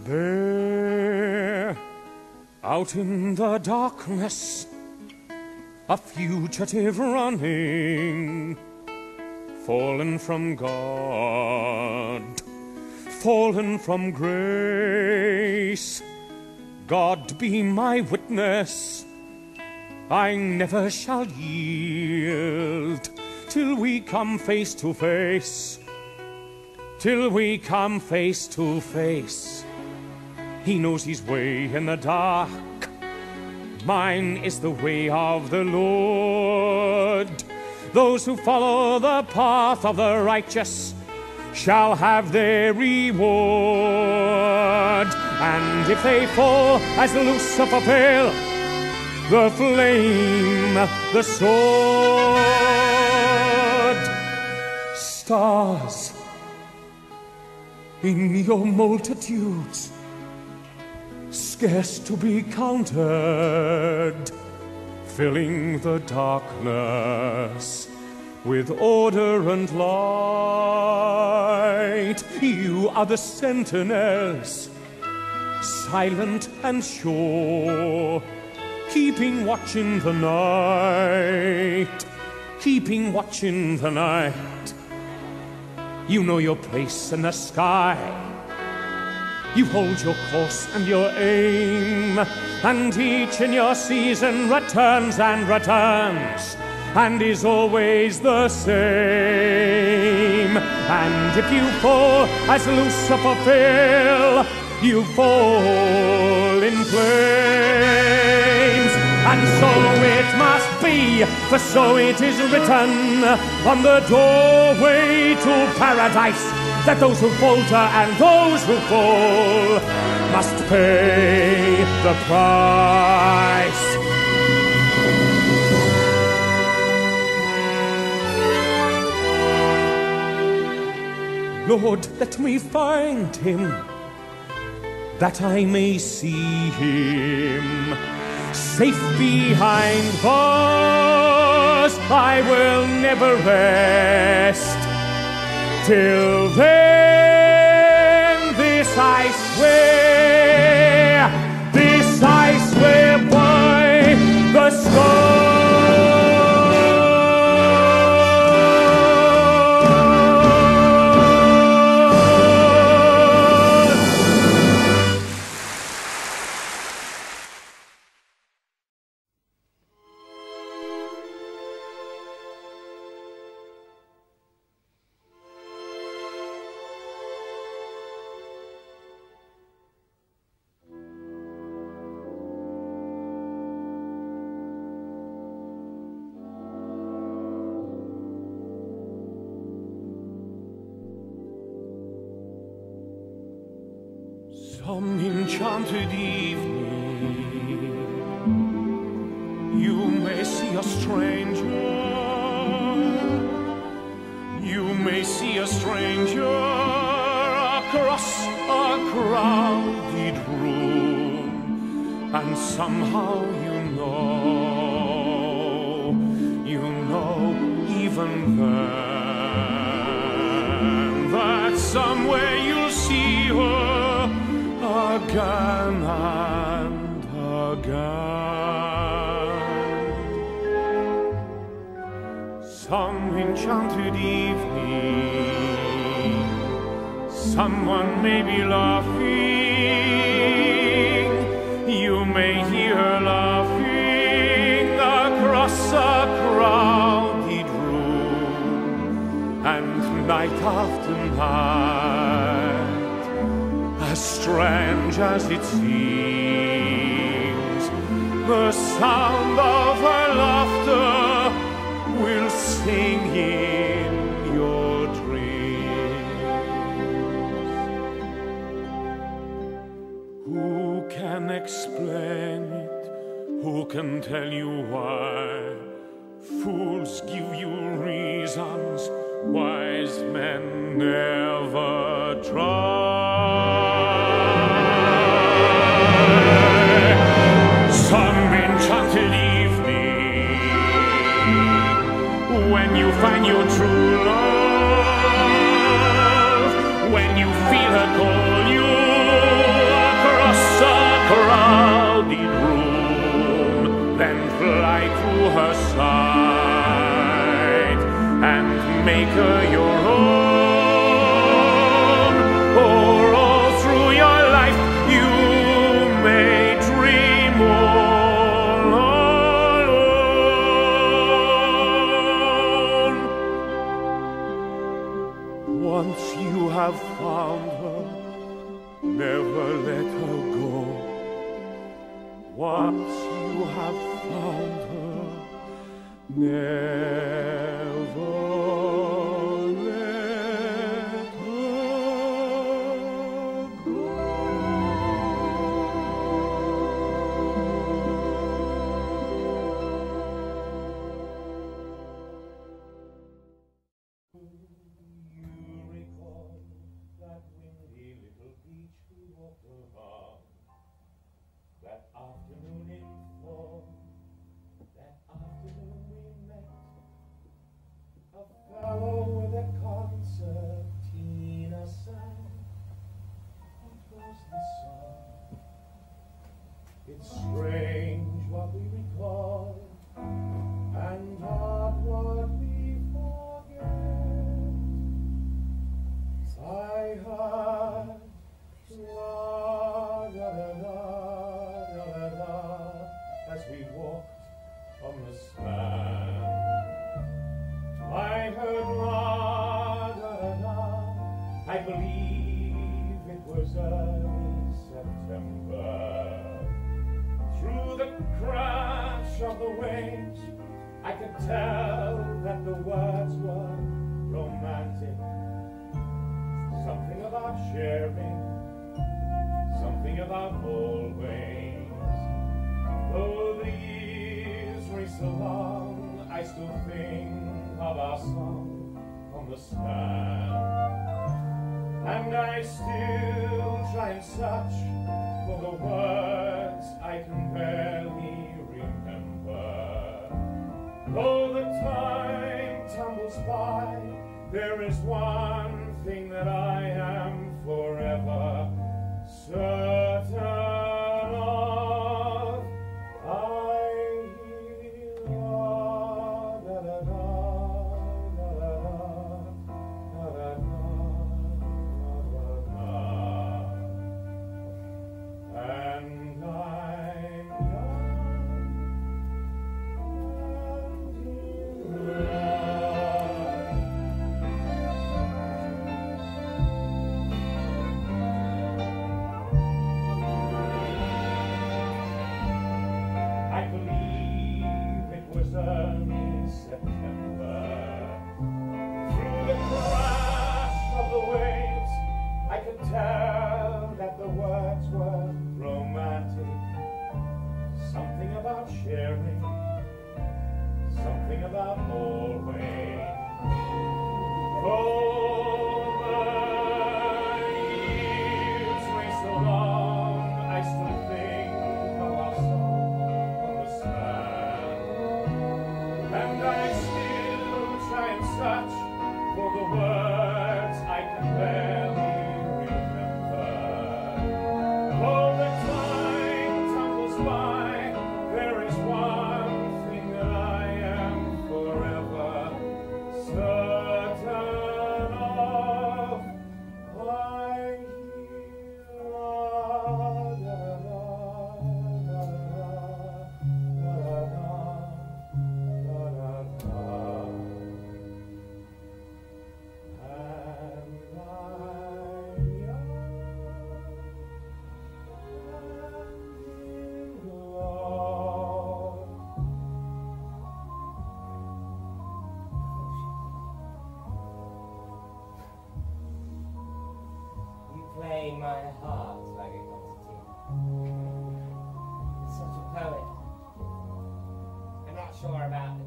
There, out in the darkness, a fugitive running, fallen from God, fallen from grace. God be my witness, I never shall yield till we come face to face, till we come face to face. He knows his way in the dark, mine is the way of the Lord. Those who follow the path of the righteous shall have their reward. And if they fall as Lucifer fell, the flame, the sword, stars in your multitudes, scarce to be counted, filling the darkness with order and light. You are the sentinels, silent and sure, keeping watch in the night, keeping watch in the night. You know your place in the sky, you hold your course and your aim, and each in your season returns and returns, and is always the same. And if you fall as Lucifer fell, you fall in flames. And so it must be, for so it is written on the doorway to paradise, that those who falter and those who fall must pay the price. Lord, let me find him, that I may see him. Safe behind bars, I will never rest. Till then, this I swear, this I swear by the stars. Some enchanted evening, you may see a stranger, you may see a stranger across a crowded room, and somehow you know even then, that somewhere you'll see her again and again. Some enchanted evening, someone may be laughing, you may hear her laughing across a crowded room, and night after night, as strange as it seems, the sound of her laughter will sing in your dreams. Who can explain it? Who can tell you why? Fools give you reasons, wise men never try. Some enchanted evening, when you find your true love, when you feel her call you her side and make her your own. Or all through your life you may dream all alone. Once you have found her, never let her go. Once you have found her, never let her go. You recall that windy little beach we walked along, that afternoon in fall, that afternoon we met a fellow with a concertina sang. What was the song? It's strange what we recall, and odd what we forget. I heard la da da da da da da as we walked on the sand. I heard la da da da. I believe it was early September. Through the crash of the waves, I could tell that the words were romantic. Something about sharing, something about always. Though the years race along, I still think of our song on the stand. And I still try and search for the words I can barely remember. Though the time tumbles by, there is one thing that I am forever certain of. I hear la da da da da da da da da da, and I'm young and in love. I believe it was early September. Through the crash of the waves, I could tell that the words were romantic. Something about sharing, something about always. Oh, the years race along, I still think of our song on the sand. And I still try and search for the words I can barely remember. Oh, the time tumbles by, there is one thing that I am forever certain of. I hear la da da da da da da da and I'm young and in love. You play my heart like a concertina. You're such a poet. I'm not sure about the